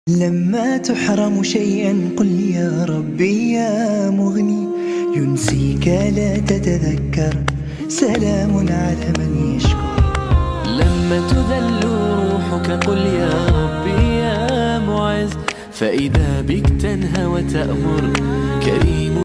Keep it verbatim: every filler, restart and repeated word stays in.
لما تحرم شيئا قل يا ربي يا مغني، ينسيك لا تتذكر، سلام على من يشكر. لما تذل روحك قل يا ربي يا معز، فإذا بك تنهى وتأمر كريم